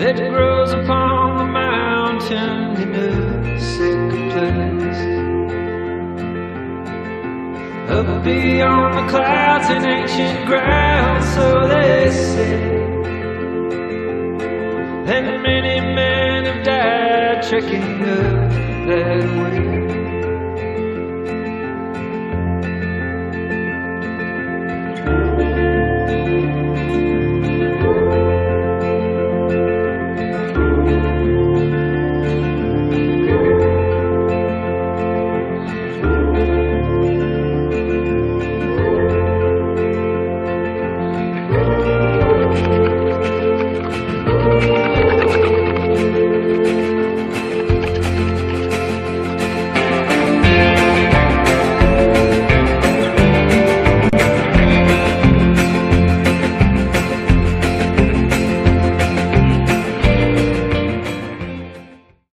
that grows upon the mountain in a sacred place. Up beyond the clouds in ancient ground, so they say. And many men have died trekking up that way.